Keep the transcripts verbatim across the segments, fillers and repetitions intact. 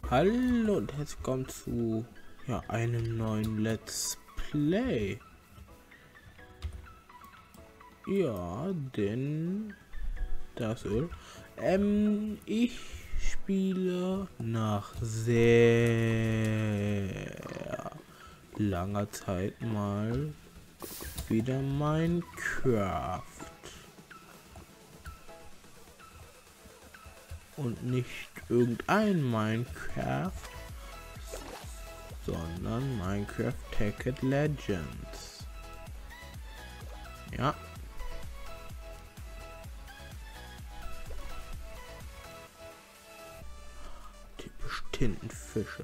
Hallo und herzlich willkommen zu ja, einem neuen Let's Play. Ja, denn das Öl. Ähm, ich spiele nach sehr langer Zeit mal wieder Minecraft. Und nicht irgendein Minecraft, sondern Minecraft Hacked Legends. Ja. Typisch Tintenfische.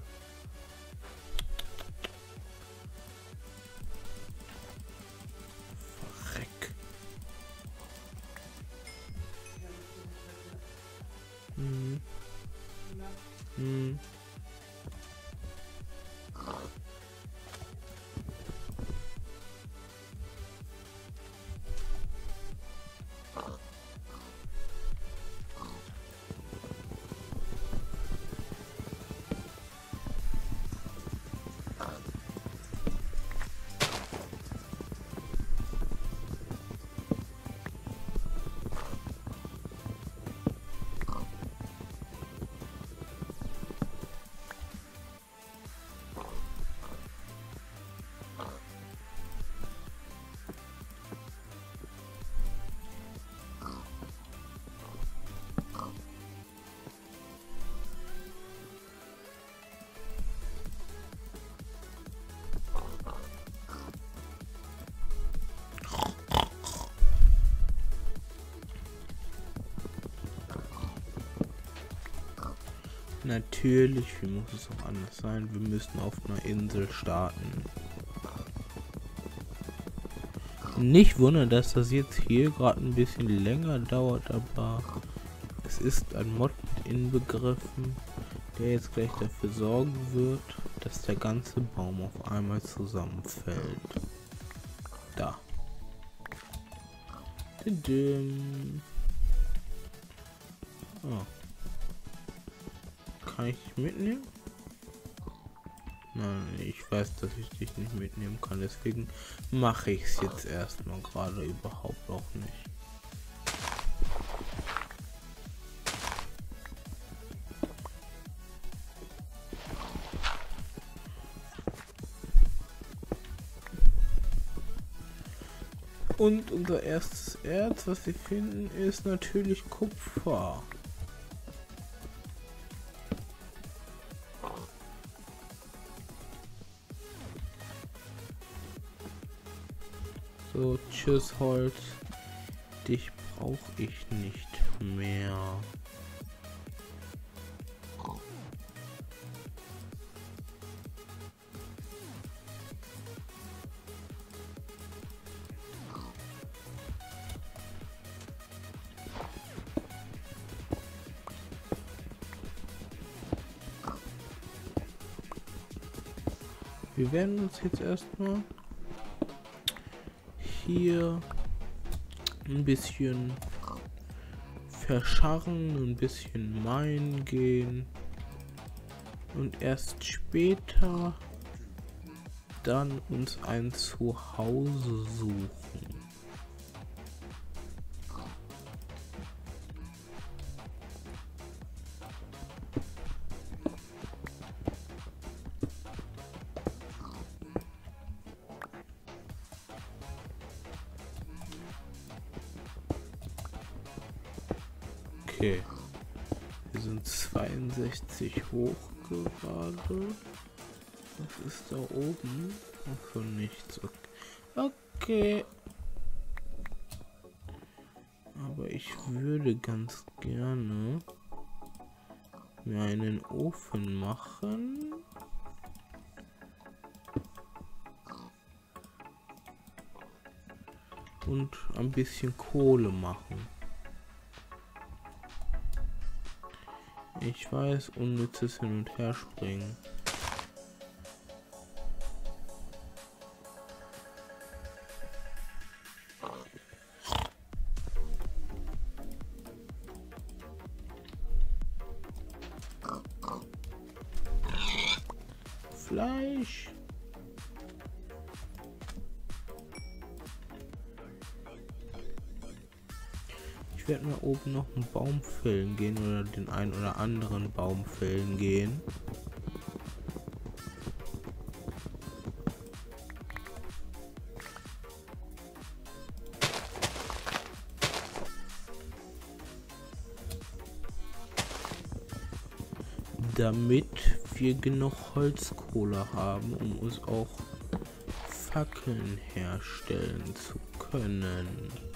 Verreck. Hm. Hm. Natürlich, wie muss es auch anders sein? Wir müssen auf einer Insel starten. Nicht wundern, dass das jetzt hier gerade ein bisschen länger dauert, aber es ist ein Mod mit inbegriffen, der jetzt gleich dafür sorgen wird, dass der ganze Baum auf einmal zusammenfällt. Da. Oh. Kann ich dich mitnehmen? Nein, ich weiß, dass ich dich nicht mitnehmen kann, deswegen mache ich es jetzt erstmal gerade überhaupt auch nicht. Und unser erstes Erz, was wir finden, ist natürlich Kupfer. So, tschüss Holz. Dich brauche ich nicht mehr. Wir werden uns jetzt erstmal hier ein bisschen verscharren, ein bisschen minen gehen und erst später dann uns ein Zuhause suchen. Okay, wir sind zweiundsechzig hoch gerade. Was ist da oben? Ach so, nichts. Okay. okay. Aber ich würde ganz gerne mir einen Ofen machen. Und ein bisschen Kohle machen. Ich weiß, unnützes Hin- und Herspringen. gleich. Ich werde mal oben noch einen Baum fällen gehen oder den einen oder anderen Baum fällen gehen. Damit wir genug Holzkohle haben, um uns auch Fackeln herstellen zu können.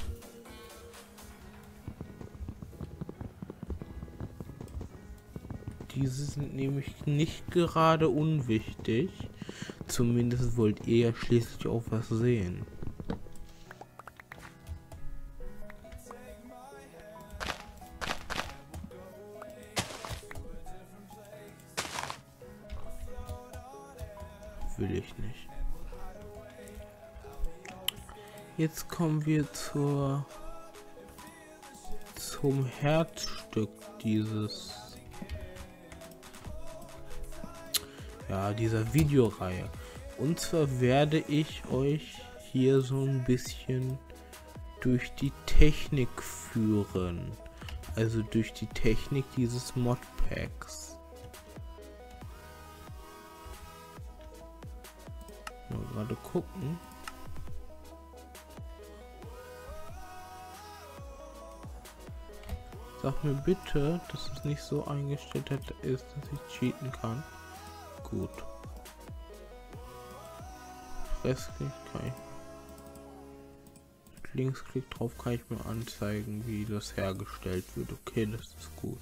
Diese sind nämlich nicht gerade unwichtig. Zumindest wollt ihr ja schließlich auch was sehen. Will ich nicht. Jetzt kommen wir zur zum Herzstück dieses ja dieser Videoreihe. Und zwar werde ich euch hier so ein bisschen durch die Technik führen. Also durch die Technik dieses Modpacks. Mal gerade gucken. Sag mir bitte, dass es nicht so eingestellt ist, dass ich cheaten kann. Gut. Rechtsklick kann ich. Linksklick drauf kann ich mir anzeigen, wie das hergestellt wird. Okay, das ist gut.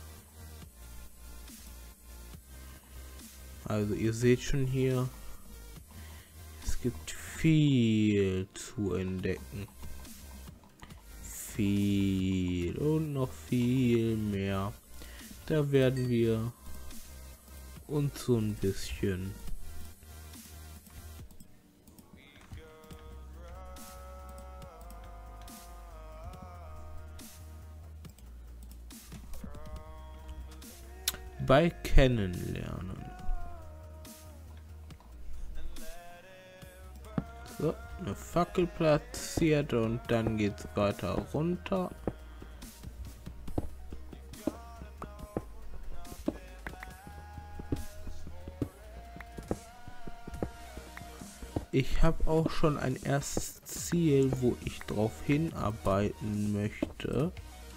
Also ihr seht schon hier, es gibt viel zu entdecken. Viel und noch viel mehr. Da werden wir uns so ein bisschen bei kennenlernen. So, eine Fackel platziert und dann geht's weiter runter. Ich habe auch schon ein erstes Ziel, wo ich drauf hinarbeiten möchte.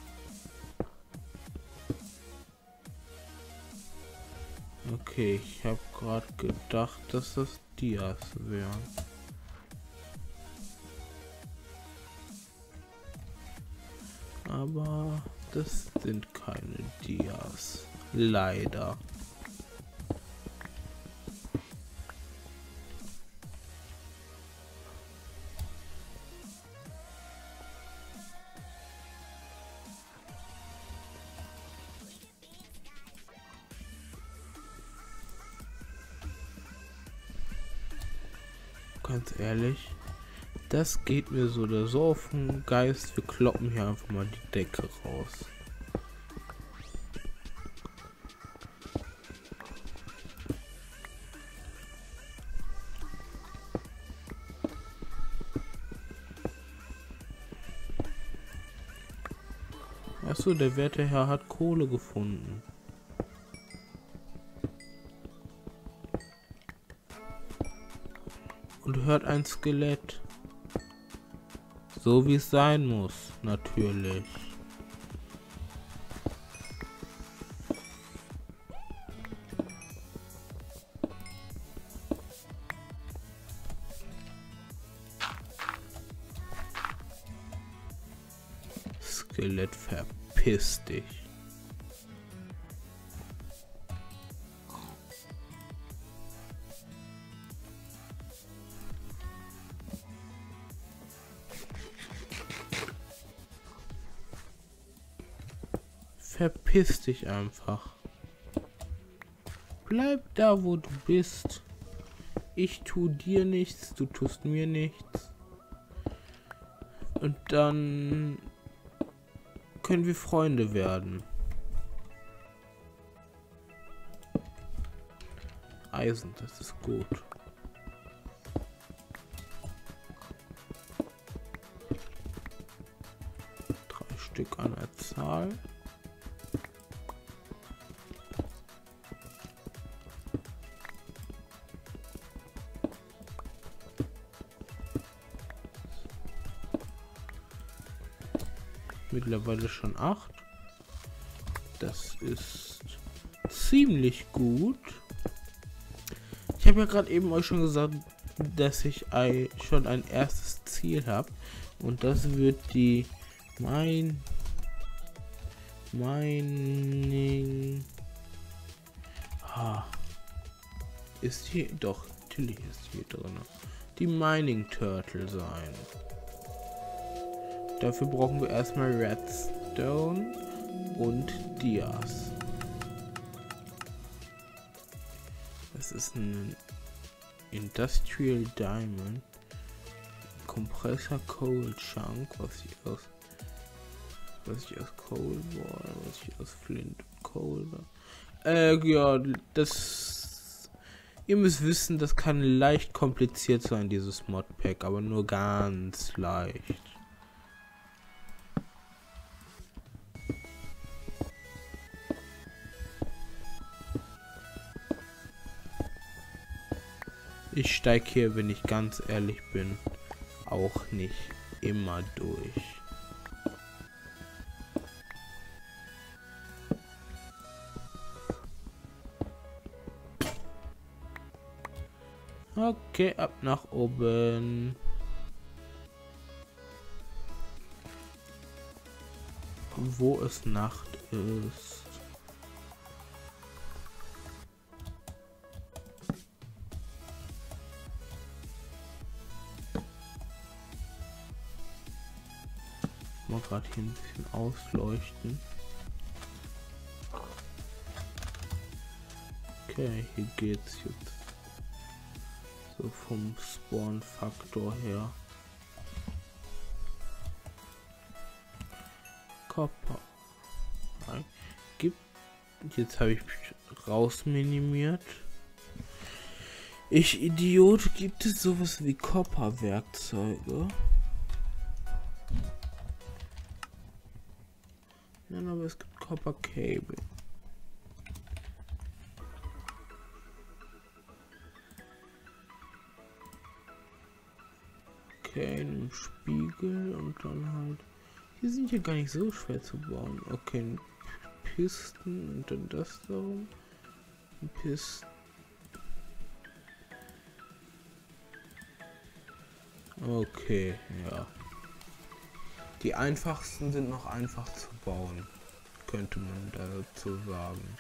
Okay, ich habe gerade gedacht, dass das Dias wären. Aber das sind keine Dias. Leider. Ganz ehrlich, das geht mir so oder so auf den Geist. Wir kloppen hier einfach mal die Decke raus. Achso, der werte Herr hat Kohle gefunden. Und hört ein Skelett. So wie es sein muss, natürlich. Skelett, verpiss dich. Verpiss dich einfach. Bleib da, wo du bist. Ich tu dir nichts, du tust mir nichts. Und dann können wir Freunde werden. Eisen, das ist gut. Drei Stück an der Zahl. Mittlerweile schon acht. Das ist ziemlich gut. Ich habe ja gerade eben euch schon gesagt, dass ich ein, schon ein erstes Ziel habe. Und das wird die mein Mining. Ah, ist hier doch, natürlich ist hier drin. Die Mining Turtle sein. Dafür brauchen wir erstmal Redstone und Dias. Das ist ein Industrial Diamond, Compressor Coal Chunk, was ich aus was ich aus Coal war, was ich aus Flint und Coal war. Äh, ja, das ihr müsst wissen, das kann leicht kompliziert sein, dieses Modpack, aber nur ganz leicht. Ich steige hier, wenn ich ganz ehrlich bin, auch nicht immer durch. Okay, ab nach oben. Wo es Nacht ist. Mal gerade hier ein bisschen ausleuchten. Okay, hier geht's jetzt so vom Spawn-Faktor her. Copper. Nein. Gibt. Jetzt habe ich raus minimiert. Ich Idiot, gibt es sowas wie Copper-Werkzeuge? Nein, aber es gibt Copper Cable. Okay, einen Spiegel und dann halt. Die sind hier gar nicht so schwer zu bauen. Okay, ein Pisten und dann das darum. Ein Pisten. Okay, ja. Die einfachsten sind noch einfach zu bauen, könnte man dazu sagen.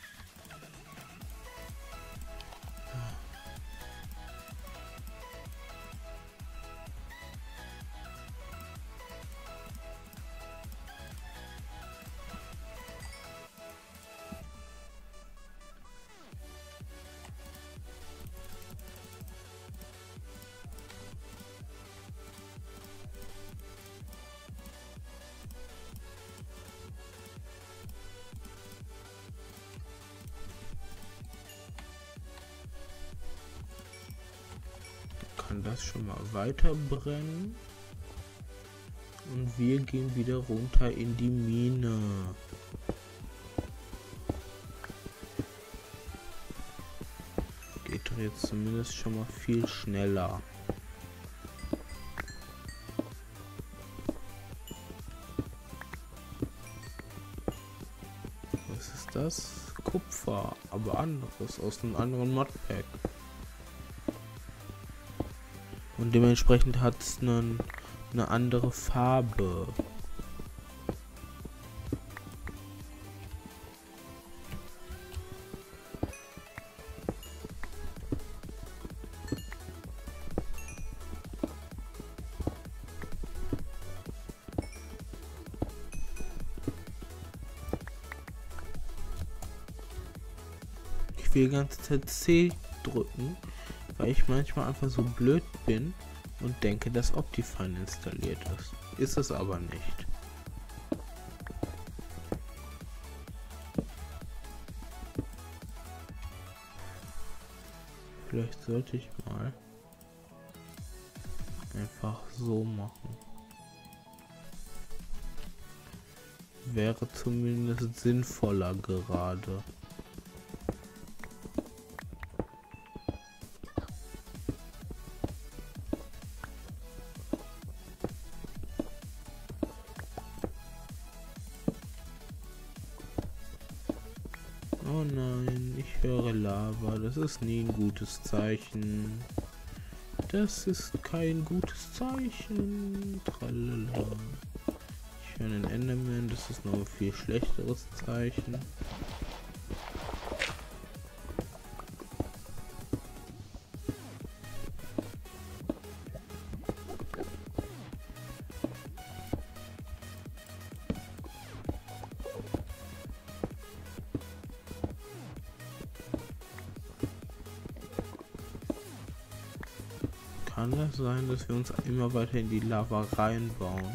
Kann das schon mal weiter brennen und wir gehen wieder runter in die Mine. Geht doch jetzt zumindest schon mal viel schneller. Was ist das? Kupfer, aber anderes aus einem anderen Modpack. Und dementsprechend hat es eine, eine andere Farbe. Ich will die ganze Zeit C drücken, weil ich manchmal einfach so blöd bin und denke, dass Optifine installiert ist. Ist es aber nicht. Vielleicht sollte ich mal einfach so machen. Wäre zumindest sinnvoller gerade. Oh nein, ich höre Lava. Das ist nie ein gutes Zeichen. Das ist kein gutes Zeichen. Tralala. Ich höre einen Enderman. Das ist noch ein viel schlechteres Zeichen. Kann das sein, dass wir uns immer weiter in die Lava reinbauen?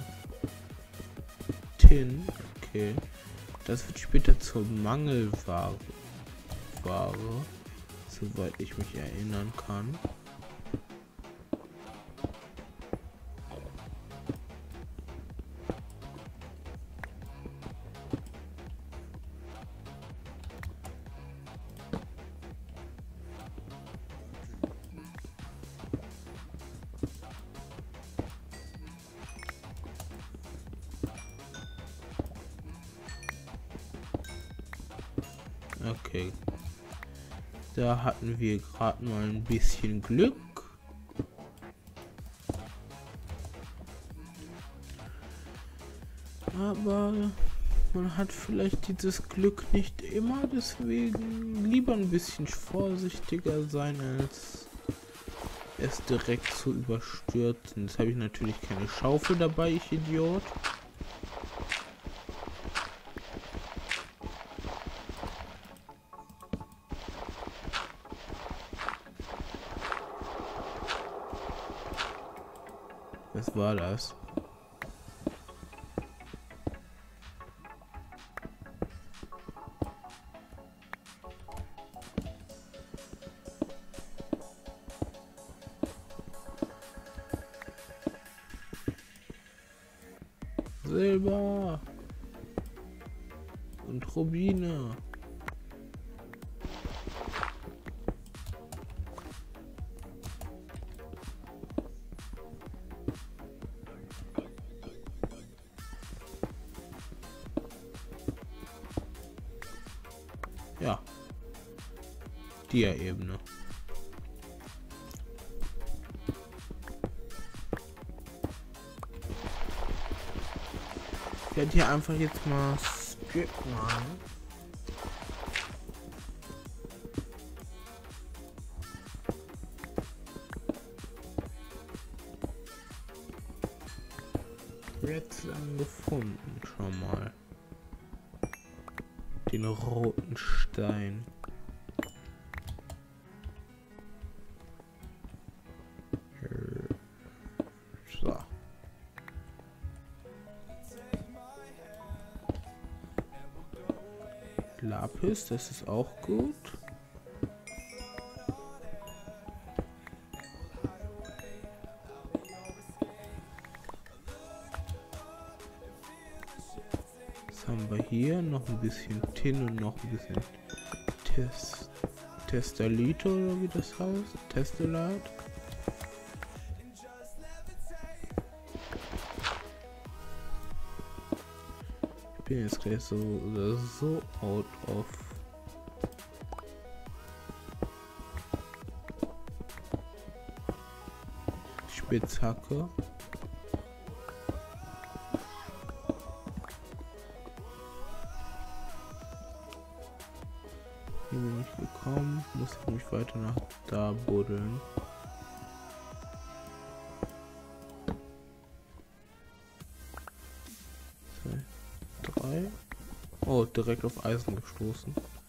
Tin, okay. Das wird später zur Mangelware, Ware, soweit ich mich erinnern kann. Okay. Da hatten wir gerade mal ein bisschen Glück. Aber man hat vielleicht dieses Glück nicht immer, deswegen lieber ein bisschen vorsichtiger sein, als es direkt zu überstürzen. Jetzt habe ich natürlich keine Schaufel dabei, ich Idiot. Was war das? Silber und Rubine. Ja. Dia-Ebene. Ich werde hier einfach jetzt mal Strip machen. Jetzt dann gefunden, schon mal. Den roten Stein. So. Lapis, das ist auch gut. Was haben wir hier? Noch ein bisschen Tin und noch ein bisschen Test Testalite oder wie das heißt? Testellite. Ich bin jetzt gleich so oder so out of Spitzhacke. Hier bin ich gekommen, muss ich mich weiter nach da buddeln. Drei. Oh, direkt auf Eisen gestoßen.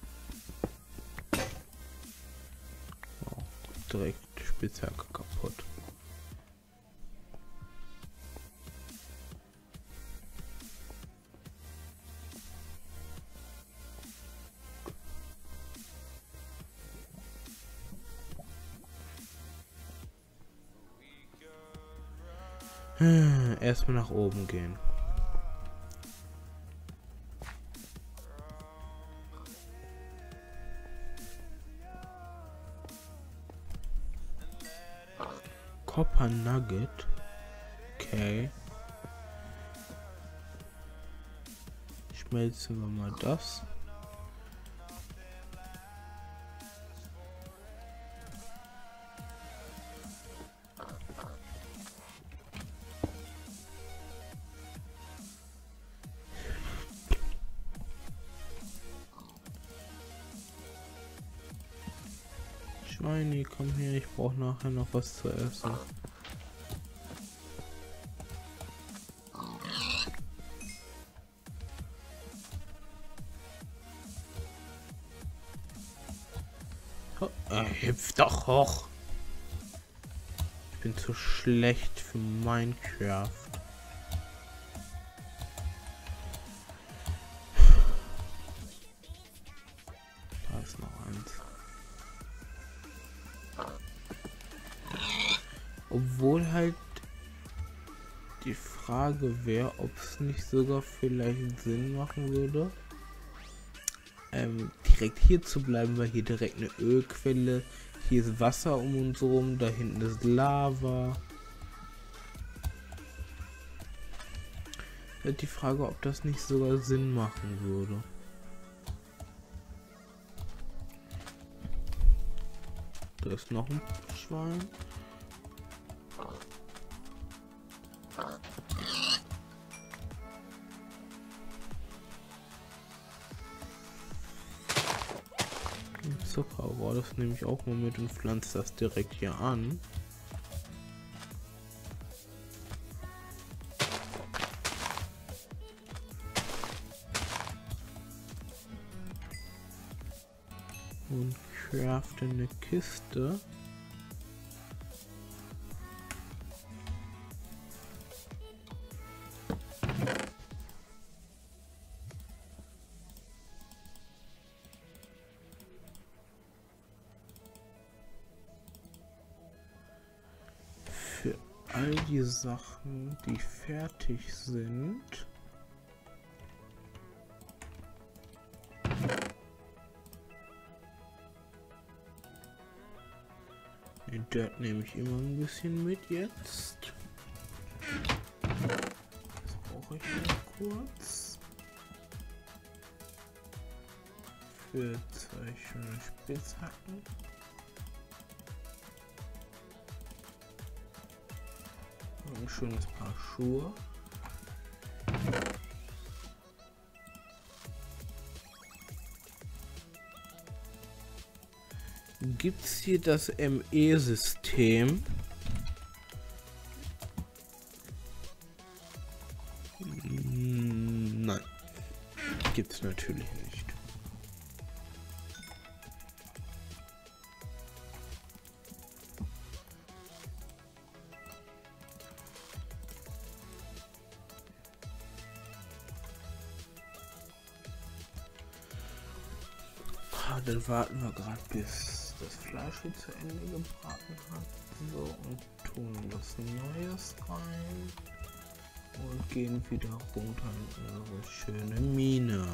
Oh, direkt Spitzhacke kaputt. Erstmal nach oben gehen. Copper Nugget. Okay. Schmelzen wir mal das. Schweini, komm her, ich brauche nachher noch was zu essen. Oh, er hüpft doch hoch. Ich bin zu schlecht für Minecraft. Da ist noch eins. Obwohl halt die Frage wäre, ob es nicht sogar vielleicht Sinn machen würde, ähm, direkt hier zu bleiben, weil hier direkt eine Ölquelle, hier ist Wasser um uns rum, da hinten ist Lava. Halt die Frage, ob das nicht sogar Sinn machen würde. Da ist noch ein Schwein. Zuckerrohr, das nehme ich auch mal mit und pflanze das direkt hier an. Und crafte eine Kiste. Für all die Sachen, die fertig sind. Den Dirt nehme ich immer ein bisschen mit jetzt. Das brauche ich noch kurz. Für zwei schöne Spitzhacken. Und ein schönes Paar Schuhe. Gibt's hier das M E-System? Nein, gibt's natürlich nicht. Ah, dann warten wir gerade bis das Fleisch hier zu Ende gebraten hat. So, und tun was Neues rein. Und gehen wieder runter in unsere schöne Mine.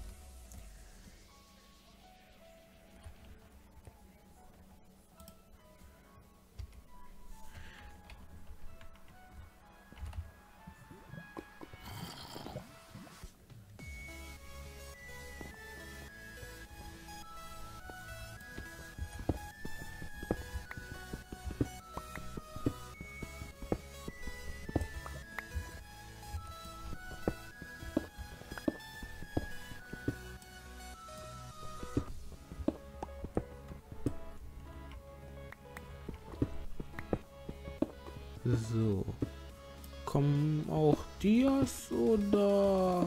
So, kommen auch Dias oder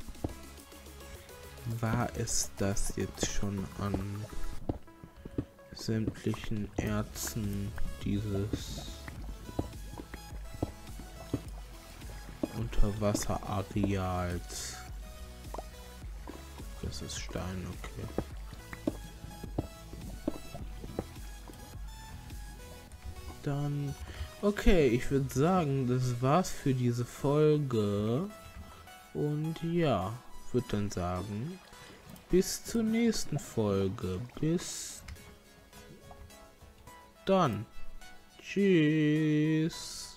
war es das jetzt schon an sämtlichen Erzen dieses Unterwasserareals? Das ist Stein, okay. Dann Okay, ich würde sagen, das war's für diese Folge. Und ja, würde dann sagen, bis zur nächsten Folge. Bis dann. Tschüss.